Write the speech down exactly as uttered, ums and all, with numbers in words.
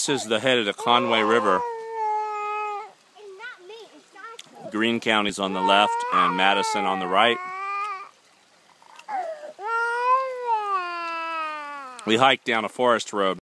This is the head of the Conway River. Greene County's on the left and Madison on the right. We hiked down a forest road.